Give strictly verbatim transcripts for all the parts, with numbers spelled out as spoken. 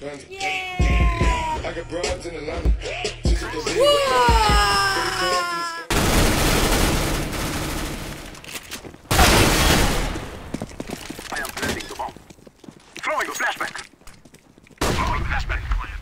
Yeah! I got broads in Atlanta. I am planting the bomb. Throwing a flashback. Throwing a flashback.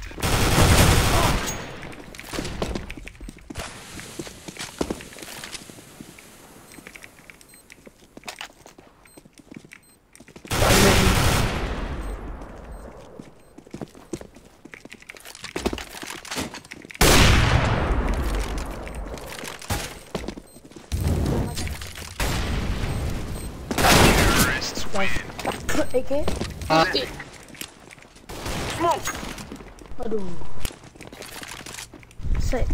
A K? Uh, Smoke! Aduh. Set.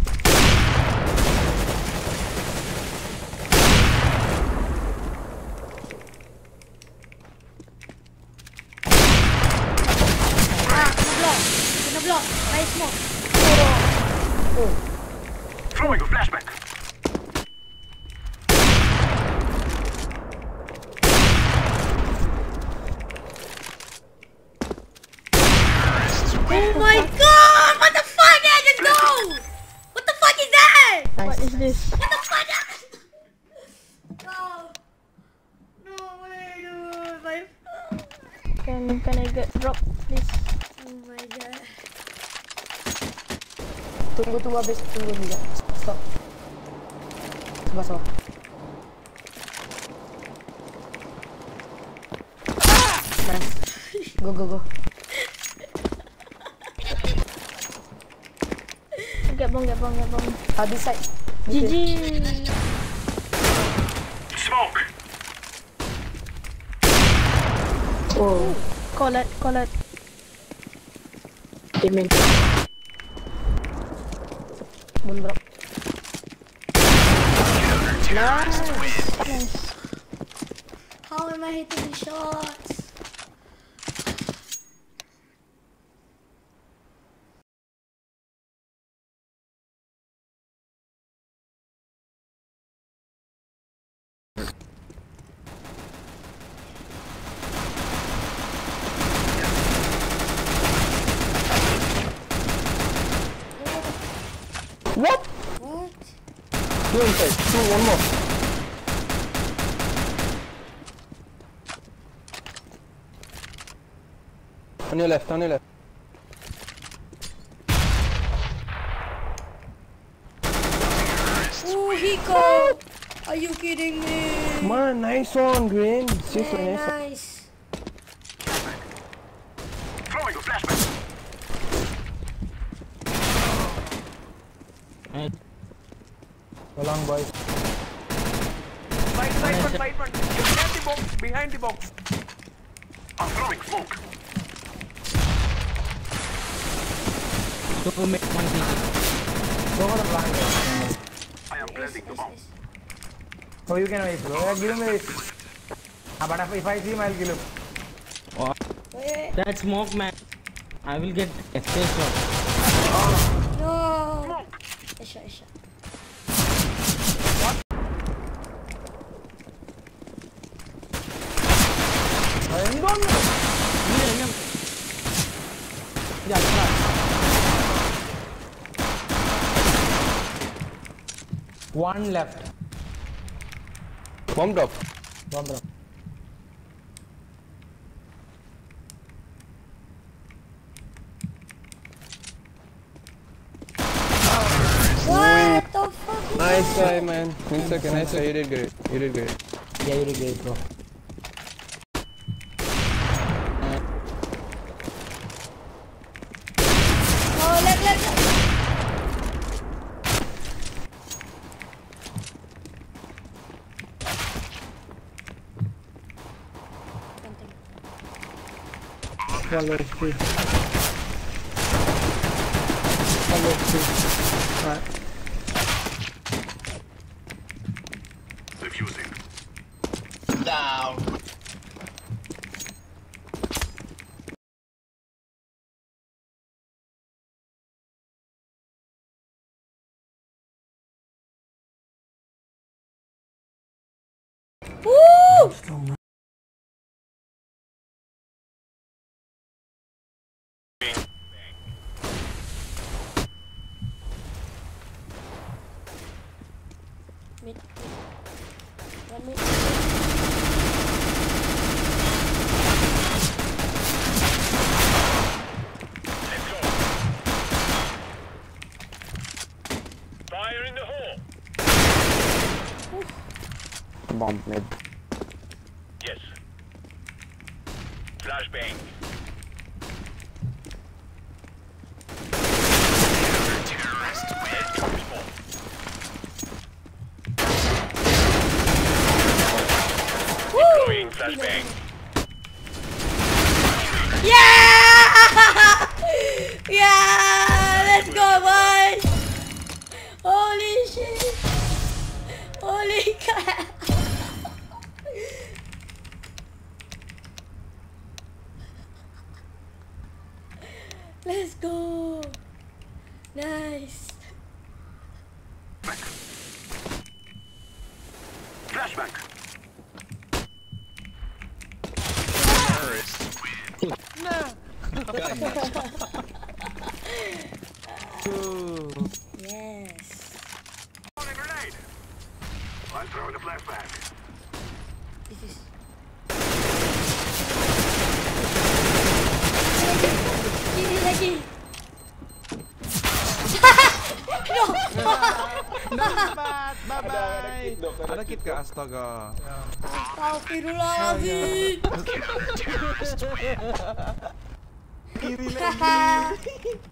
Ah, kena block. Kena block. I smoke. Oh. Oh. Throwing a flashback. Oh my god! What the fuck? I just go! What the fuck is that? Nice. What is this? What the fuck? No. No way, dude. My Can can I get drop, please? Oh my god. Tunggu tunggu habis tunggu juga. Stop. Sebelah bawah. Nice. Go go go. Get bomb, get bomb, get bomb. Uh, this side. G G. Smoke! Oh. Call it, call it. Aiming. Moon drop. Nice. Nice. How am I hitting these shots? What? What? Two inside. Two, one more. On your left, on your left. Oh, Hiko! Are you kidding me? Man, nice one, Green. Seriously, Yeah, nice one. nice. Throwing a flashback. So long, boys. Side, side one, side one. Behind the box, behind the box. I'm throwing smoke. To make one P C. Go for the blind. I am planting the bomb. Oh, you can wait, bro. Yeah, give him a ah, but if I see him, I'll kill him. What? Wait, That smoke, man. I will get F P S shot. no. Isha, Isha. I'm gone. Ini, ini. Ya, keras. One left. Bomb drop. Bomb drop. What the fuck? Nice try, man. It's okay, nice try. You did great. You did great. Yeah, you did great, bro. Oh, lag, lag, lag. One low three. One low three. Alright. Defusing. Down. Woo! bomb mid. Yes. Flashbang. Deploying flashbang. Yeah! Yeah! Let's go, boys! Holy shit! Holy crap! Let's go! Nice! Flashbang. Yes! Throwing a grenade. I'm throwing a flashbang. This is... Gini lagi! Bye-bye. Ada kit ka? Astaga. Astagfirullahaladzim! Kiri lagi.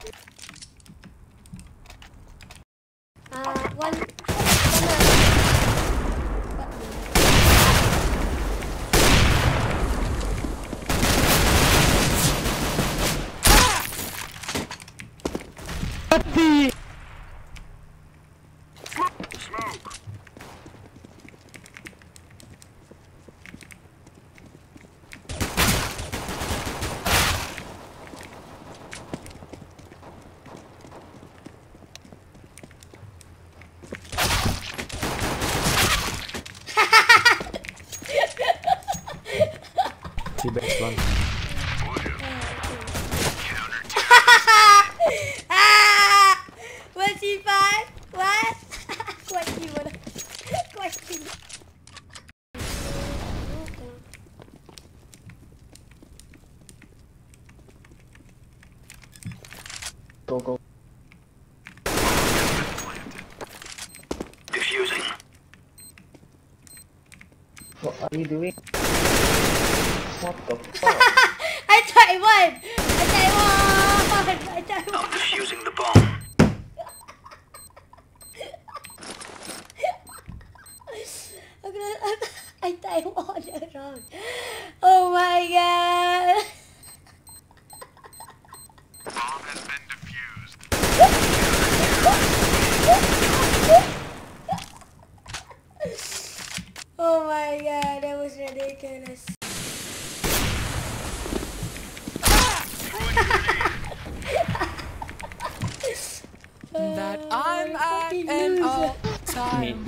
Uh, one... Smoke. T-base one. Ah! What's he five? What? Question what? Question. Go, go. Diffusing. What are you doing? What the fuck? I tried one! I tried one! I tried I'm one! defusing the bomb. I'm gonna, I tried one around. Oh my god! Bomb has been defused. Oh my god, that was ridiculous. That I'm at an all time